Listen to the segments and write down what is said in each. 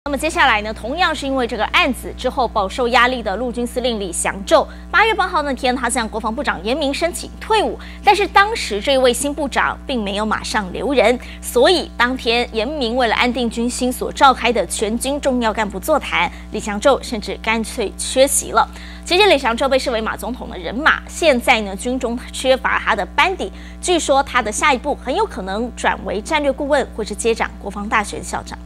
那么接下来呢，同样是因为这个案子之后饱受压力的陆军司令李祥宙，8月8号那天，他向国防部长严明申请退伍，但是当时这位新部长并没有马上留人，所以当天严明为了安定军心所召开的全军重要干部座谈，李祥宙甚至干脆缺席了。其实李祥宙被视为马总统的人马，现在呢军中缺乏他的班底，据说他的下一步很有可能转为战略顾问，或是接掌国防大学校长。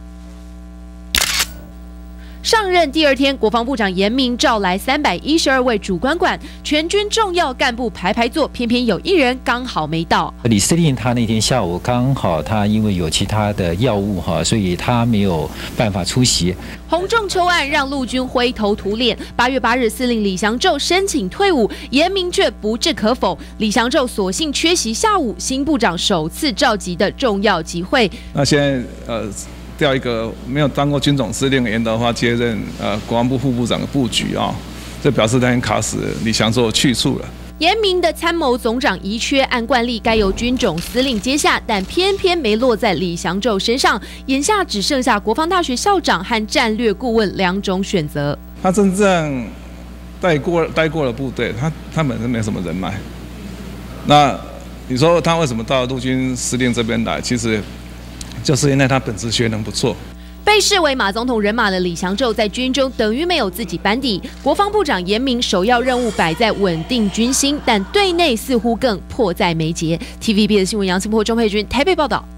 上任第2天，国防部长严明召来312位主管管，全军重要干部排坐，偏偏有1人刚好没到。 李司令他那天下午刚好他因为有其他的要务所以他没有办法出席。 洪仲丘案让陆军灰头土脸。8月8日，司令李祥宙申请退伍，严明却不置可否。李祥宙索性缺席下午新部长首次召集的重要集会。 那现在调一个没有当过军总司令的严德发接任国防部副部长的布局这表示他已经卡死李祥宙去处了。 严明的参谋总长遗缺，按惯例该由军总司令接下，但偏偏没落在李祥宙身上。眼下只剩下国防大学校长和战略顾问2种选择。 他真正带过了部队，他本身没什么人脉。那你说他为什么到陆军司令这边来？其实。 就是因为他本职学能不错， 被视为马总统人马的李祥宙在军中等于没有自己班底。国防部长严明首要任务摆在稳定军心，但对内似乎更迫在眉睫。TVB 的新闻杨清波、钟佩君台北报道。